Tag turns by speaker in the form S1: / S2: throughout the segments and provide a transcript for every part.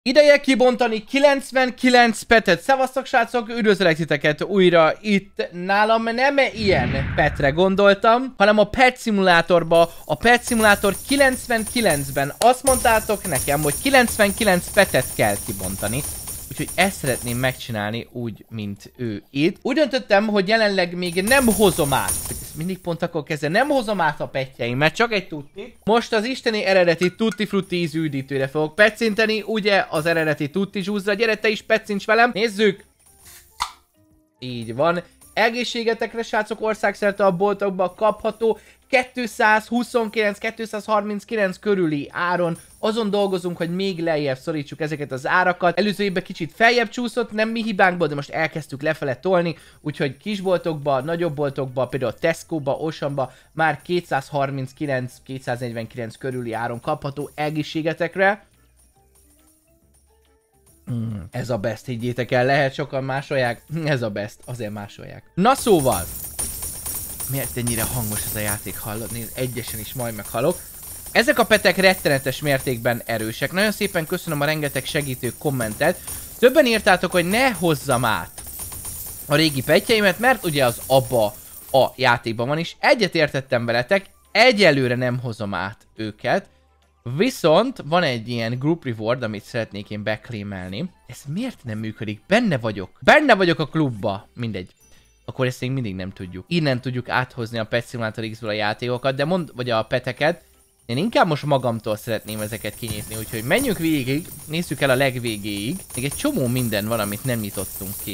S1: Ideje kibontani 99 petet. Szevasztok srácok, üdvözlök titeket újra itt nálam. Nem ilyen petre gondoltam, hanem a Pet Simulatorba, a Pet Simulator 99-ben azt mondtátok nekem, hogy 99 petet kell kibontani. Úgyhogy ezt szeretném megcsinálni úgy, mint ő itt. Úgy döntöttem, hogy jelenleg még nem hozom át. Ezt mindig pont akkor kezdem. Nem hozom át a petjeimet, csak egy tutti. Most az isteni eredeti Tutti Frutti ízű üdítőre fogok petszinteni. Ugye az eredeti Tutti Juice-ra. Gyere te is petszínts velem. Nézzük. Így van. Egészségetekre, srácok, országszerte a boltokban kapható 229-239 körüli áron. Azon dolgozunk, hogy még lejjebb szorítsuk ezeket az árakat. Előző évben kicsit feljebb csúszott, nem mi hibánkból, de most elkezdtük lefele tolni, úgyhogy kisboltokba, nagyobb boltokba, például Tesco-ba, Auchanba már 239-249 körüli áron kapható egészségetekre. Ez a best, higgyétek el, lehet sokan másolják, ez a best, azért másolják. Na szóval, miért ennyire hangos ez a játék, hallod? Nézd, egyesen is majd meghalok. Ezek a petek rettenetes mértékben erősek. Nagyon szépen köszönöm a rengeteg segítő kommentet. Többen írtátok, hogy ne hozzam át a régi petjeimet, mert ugye az abba a játékban van is. Egyet értettem veletek, egyelőre nem hozom át őket. Viszont van egy ilyen group reward, amit szeretnék én beklémelni. Ez miért nem működik? Benne vagyok a klubba. Mindegy. Akkor ezt még mindig nem tudjuk. Innen tudjuk áthozni a Pet Simulator X-ből a játékokat, de vagy a peteket. Én inkább most magamtól szeretném ezeket kinyitni, úgyhogy menjünk végig, nézzük el a legvégéig. Még egy csomó minden van, amit nem nyitottunk ki.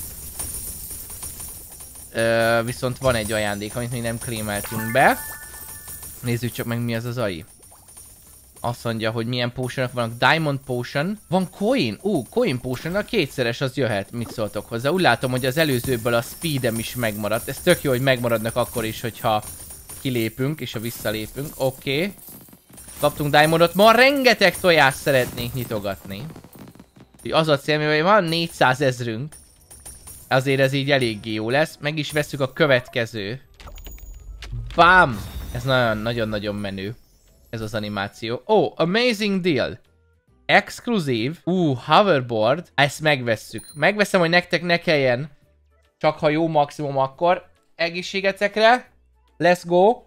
S1: Viszont van egy ajándék, amit még nem klémeltünk be. Nézzük csak meg, mi az az AI. Azt mondja, hogy milyen potionok vannak. Diamond Potion. Van Coin. Coin Potion, a kétszeres az jöhet. Mit szóltok hozzá? Úgy látom, hogy az előzőből a speedem is megmaradt. Ez tök jó, hogy megmaradnak akkor is, hogyha kilépünk, és ha visszalépünk. Oké. Kaptunk Diamondot. Ma rengeteg tojást szeretnénk nyitogatni. Az a cél, hogy van 400 000-ünk. Azért ez így eléggé jó lesz. Meg is veszük a következő. Bam! Ez nagyon-nagyon menő. Ez az animáció. Amazing deal. Exkluzív. Hoverboard. Ezt megvesszük. Megveszem, hogy nektek ne kelljen. Csak ha jó maximum akkor. Egészségetekre. Let's go.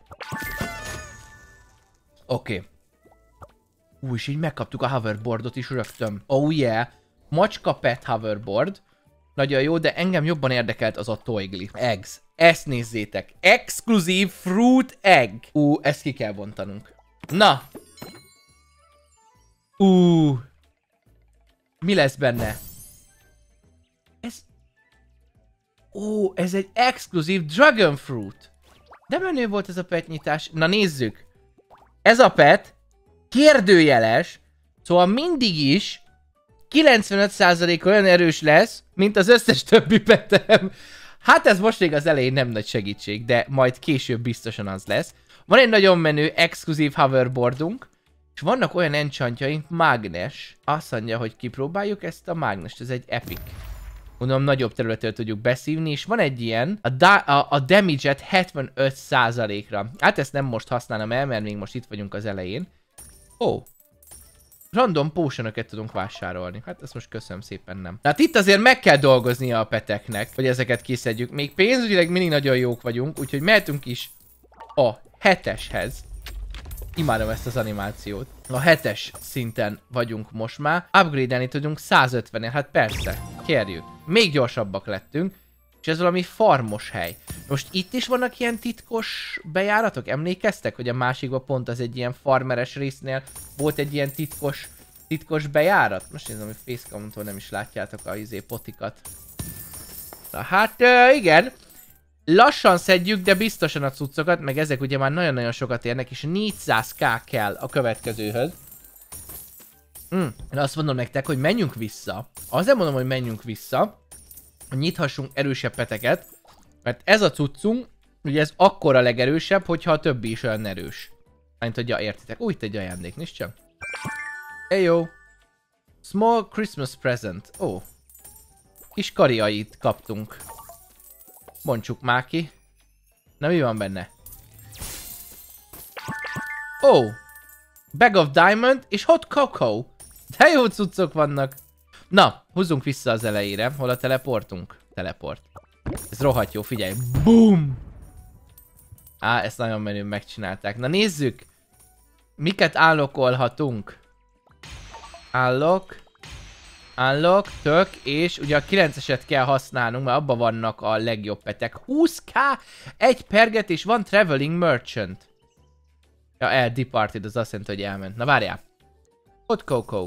S1: Oké. És így megkaptuk a hoverboardot is rögtön. Oh yeah. Macska pet hoverboard. Nagyon jó, de engem jobban érdekelt az a Toigli. Eggs. Ezt nézzétek. Exkluzív fruit egg. Ezt ki kell bontanunk. Na! Mi lesz benne? Ez egy exkluzív dragon fruit. De menő volt ez a petnyitás. Na nézzük. Ez a pet kérdőjeles, szóval mindig is 95% olyan erős lesz, mint az összes többi petem. Hát ez most még az elején nem nagy segítség, de majd később biztosan az lesz. Van egy nagyon menő, exkluzív hoverboardunk, és vannak olyan enchantjaink, mágnes. Azt mondja, hogy kipróbáljuk ezt a mágnest, ez egy epic. Gondolom nagyobb területről tudjuk beszívni, és van egy ilyen, a damage-et 75%-ra. Hát ezt nem most használom el, mert még most itt vagyunk az elején. Random potionokat tudunk vásárolni. Hát ezt most köszönöm szépen nem. Hát itt azért meg kell dolgoznia a peteknek, hogy ezeket kiszedjük. Még pénzügyileg mindig nagyon jók vagyunk, úgyhogy mehetünk is a 7-eshez. Imádom ezt az animációt. A 7-es szinten vagyunk most már. Upgrade-elni tudunk 150-nél, hát persze. Kérjük. Még gyorsabbak lettünk. És ez valami farmos hely. Most itt is vannak ilyen titkos bejáratok? Emlékeztek, hogy a másikban pont az egy ilyen farmeres résznél volt egy ilyen titkos bejárat? Most nézem, hogy facecam-tól nem is látjátok a potikat. Na hát igen. Lassan szedjük, de biztosan a cuccokat, meg ezek ugye már nagyon-nagyon sokat érnek, és 400k kell a következőhöz. Én azt mondom nektek, hogy menjünk vissza. Azért mondom, hogy menjünk vissza, hogy nyithassunk erősebb peteket, mert ez a cuccunk, ugye ez akkora legerősebb, hogyha a többi is olyan erős. Mint hogy értitek. Itt egy ajándék, nincs csak? Jó. Small Christmas present. Kis kariait kaptunk. Bontsuk már ki. Na, mi van benne? Bag of diamond és hot cocoa. De jó cuccok vannak. Na, húzzunk vissza az elejére. Hol a teleportunk? Teleport. Ez rohadt jó, figyelj. Boom! Á, ezt nagyon menően megcsinálták. Na nézzük! Miket állokolhatunk? Unlock, tök, és ugye a 9-eset kell használnunk, mert abban vannak a legjobb petek. 20k, egy perget, és van Traveling Merchant. Ja, departed, az azt jelenti, hogy elment. Na várjál. Ott Coco.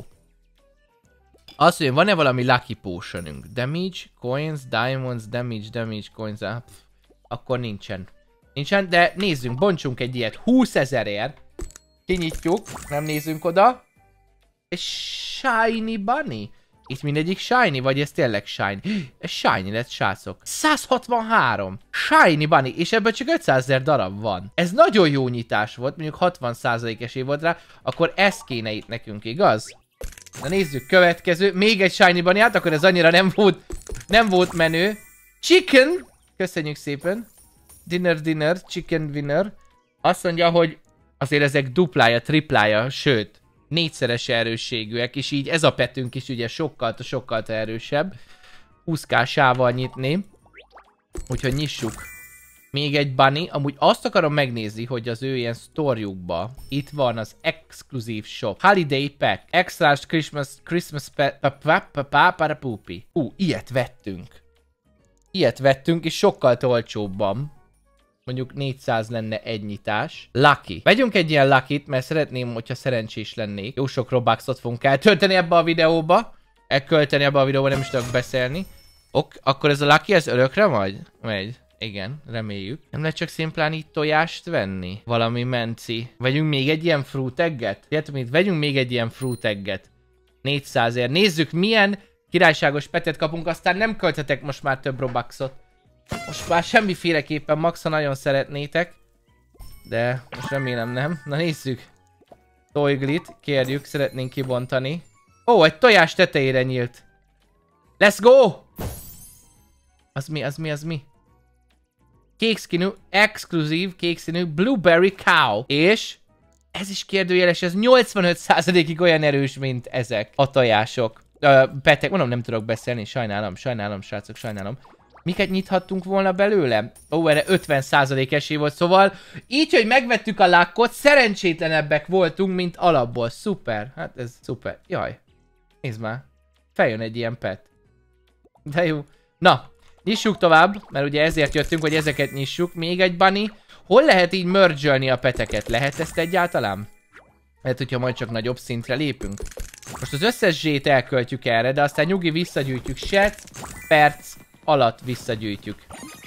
S1: Azt mondja, van-e valami Lucky Potionünk? Damage, coins, diamonds, damage, coins. Akkor nincsen. Nincsen, de nézzünk, bontsunk egy ilyet. 20 000-ért. Kinyitjuk, nem nézzünk oda. És Shiny Bunny. Itt mindegyik shiny, vagy ez tényleg shiny? Ez shiny lett, srácok. 163. Shiny Bunny, és ebből csak 500 000 darab van. Ez nagyon jó nyitás volt, mondjuk 60% esély volt rá, akkor ez kéne itt nekünk, igaz? Na nézzük, következő. Még egy Shiny Bunny, hát akkor ez annyira nem volt menő. Chicken! Köszönjük szépen. Dinner, chicken winner. Azt mondja, hogy azért ezek duplája, triplája, sőt, 4-szeres erősségűek, és így ez a petünk is ugye sokkal erősebb. 20k sával nyitni. Úgyhogy nyissuk. Még egy bunny. Amúgy azt akarom megnézni, hogy az ő ilyen sztorjukba itt van az exkluzív shop. Holiday Pack. Extra Christmas Parapupi. Ilyet vettünk. Ilyet vettünk, és sokkal olcsóbban. Mondjuk 400 lenne egy nyitás. Lucky. Vegyünk egy ilyen Lucky-t, mert szeretném, hogyha szerencsés lennék. Jó sok Robuxot fogunk eltölteni ebbe a videóba. Nem is tudok beszélni. Akkor ez a Lucky, ez örökre megy? Igen, reméljük. Nem lehet csak szimplán így tojást venni? Valami menci. Vegyünk még egy ilyen fruit egget? Érted mit? Vegyünk még egy ilyen fruit egget. 400-ért. Nézzük, milyen királyságos petet kapunk, aztán nem költhetek most már több Robuxot. Most már semmiféleképpen, max, ha nagyon szeretnétek. De most remélem nem. Na nézzük. Toiglit, kérjük, szeretnénk kibontani. Ó, egy tojás tetejére nyílt. Let's go! Az mi? Kékszínű, exkluzív kékszínű Blueberry Cow. És ez is kérdőjeles, ez 85%-ig olyan erős, mint ezek a tojások. Petek, mondom, nem tudok beszélni, sajnálom, srácok, sajnálom. Miket nyithattunk volna belőle? Erre 50% esély volt, szóval így, hogy megvettük a luckot, szerencsétlenebbek voltunk, mint alapból. Szuper, hát ez szuper. Jaj, nézd már, feljön egy ilyen pet. De jó. Na, nyissuk tovább, mert ugye ezért jöttünk, hogy ezeket nyissuk. Még egy bunny. Hol lehet így merge-ölni a peteket? Lehet ezt egyáltalán? Lehet, hogyha majd csak nagyobb szintre lépünk. Most az összes zsét elköltjük erre, de aztán nyugi visszagyűjtjük. Perc alatt visszagyűjtjük.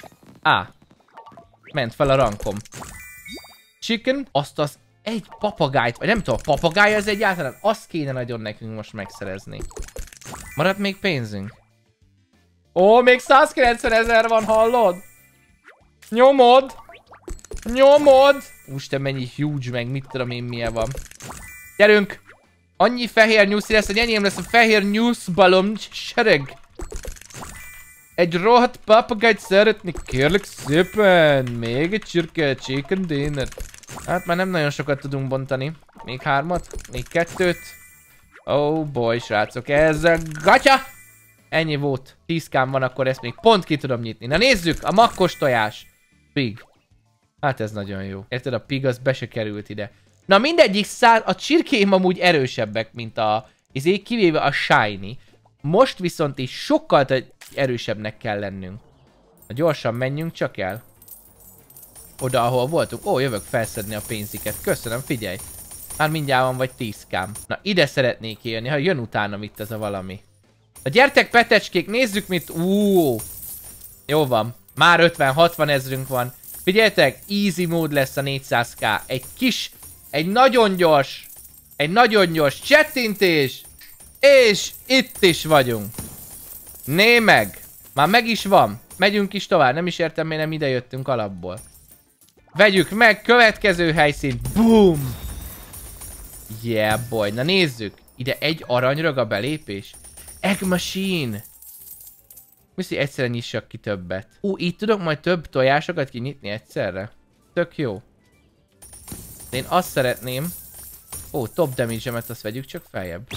S1: Ment fel a rankom. Chicken, azt az egy papagájt, vagy nem tudom, a papagáj ez egyáltalán, azt kéne nagyon nekünk most megszerezni. Maradt még pénzünk? Ó, még 190 000 van, hallod? Nyomod! Úristen, mennyi huge, meg mit tudom én milyen van. Gyerünk! Annyi fehér nyuszi lesz, hogy enyém lesz a fehér nyuszbalom sereg. Egy rohadt papagájt szeretnék, kérlek szépen. Még egy csirke, chicken dinner. Hát már nem nagyon sokat tudunk bontani. Még 3-at, még 2-t. Oh boy, srácok, ez a gatya! Ennyi volt. 10k van, akkor ezt még pont ki tudom nyitni. Na nézzük, a makkos tojás. Pig. Hát ez nagyon jó. Érted, a pig az be se került ide. Na mindegyik a csirkéim amúgy erősebbek, mint a kivéve a shiny. Most viszont is sokkal erősebbnek kell lennünk. Na gyorsan menjünk csak el. Oda, ahol voltunk. Ó, jövök felszedni a pénziket. Köszönöm, figyelj. Már mindjárt van vagy 10k. Na ide szeretnék élni, ha jön utánam itt ez a valami. Na gyertek petecskék, nézzük mit... Jó van. Már 50-60 ezrünk van. Figyeljetek, easy mód lesz a 400k. Egy nagyon gyors csettintés. És itt is vagyunk. Né meg. Már meg is van. Megyünk is tovább. Nem is értem, miért nem ide jöttünk alapból. Vegyük meg, következő helyszín. Boom. Yeah boy. Na nézzük. Ide egy aranyrög a belépés. Egg machine. Miszi egyszerre nyissak ki többet. Így tudok majd több tojásokat kinyitni egyszerre. Tök jó. De én azt szeretném. Top damage-emet azt vegyük csak feljebb.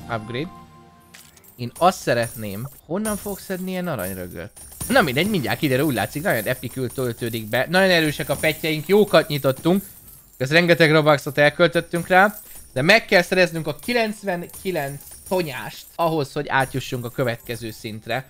S1: Upgrade. Én azt szeretném, honnan fogok szedni ilyen aranyrögöt? Na mindegy, mindjárt kiderül, úgy látszik, nagyon epikül töltődik be. Nagyon erősek a petjeink, jókat nyitottunk. Ez rengeteg Robuxot elköltöttünk rá. De meg kell szereznünk a 99 tonyást ahhoz, hogy átjussunk a következő szintre.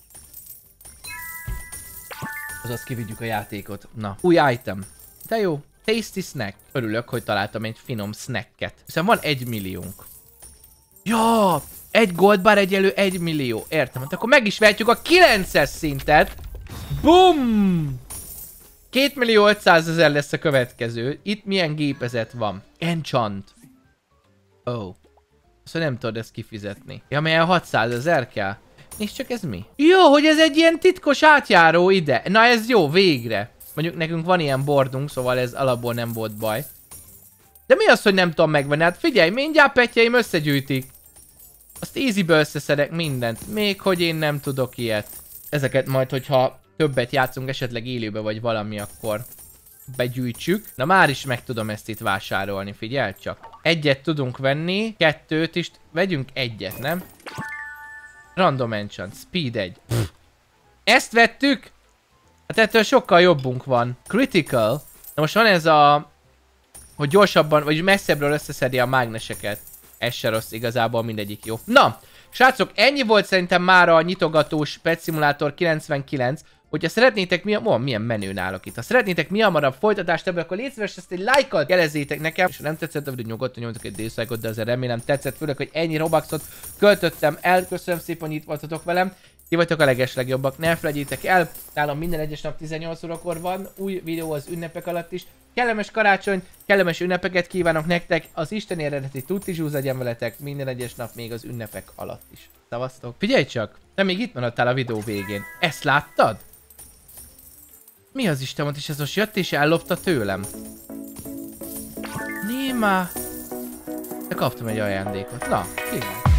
S1: Azaz kivigyük a játékot. Na, új item. De jó. Tasty snack. Örülök, hogy találtam egy finom snacket. Hiszen van 1 milliónk. Ja! Egy goldbar egyelő 1 millió. Értem. Hát akkor meg is vehetjük a 9-es szintet. Bum! 2.500.000 lesz a következő. Itt milyen gépezet van? Enchant. Oh. Szóval nem tudod ezt kifizetni. Ja, melyen 600.000 kell. Nézd csak, ez mi? Jó, hogy ez egy ilyen titkos átjáró ide. Na ez jó, végre. Mondjuk nekünk van ilyen bordunk, szóval ez alapból nem volt baj. De mi az, hogy nem tudom megvenni? Hát figyelj, mindjárt petjeim összegyűjtik. Azt easybe összeszedek mindent. Még hogy én nem tudok ilyet. Ezeket majd, hogyha többet játszunk esetleg élőbe vagy valami, akkor begyűjtsük. Na már is meg tudom ezt itt vásárolni, figyelj csak. Egyet tudunk venni, 2-t is. Vegyünk egyet, nem? Random enchant, speed 1. Ezt vettük? Hát ettől sokkal jobbunk van. Critical. Na most van ez a... hogy gyorsabban, vagy messzebbről összeszedi a mágneseket. Ez se rossz, igazából mindegyik jó. Na, srácok, ennyi volt szerintem már a nyitogatós Pet Simulator 99. Hogyha szeretnétek milyen menő nálok itt. Ha szeretnétek mi hamarabb folytatást ebből, akkor légy szíves, ezt egy lájkkal jelezzétek nekem. És ha nem tetszett, akkor nyugodtan nyomjatok egy dislike-ot, de azért remélem tetszett, főleg, hogy ennyi Robuxot költöttem el. Köszönöm szépen, hogy itt voltatok velem. Ti vagytok a legeslegjobbak, ne felejtjétek el. Nálam minden egyes nap 18 órakor van. Új videó az ünnepek alatt is. Kellemes karácsony, kellemes ünnepeket kívánok nektek. Az isteni eredeti tutti zsúz legyen veletek minden egyes nap, még az ünnepek alatt is. Szavaztok. Figyelj csak, te még itt maradtál a videó végén. Ezt láttad? Mi az Isten volt, és ez most jött és ellopta tőlem? Néma! De kaptam egy ajándékot. Na, kíván.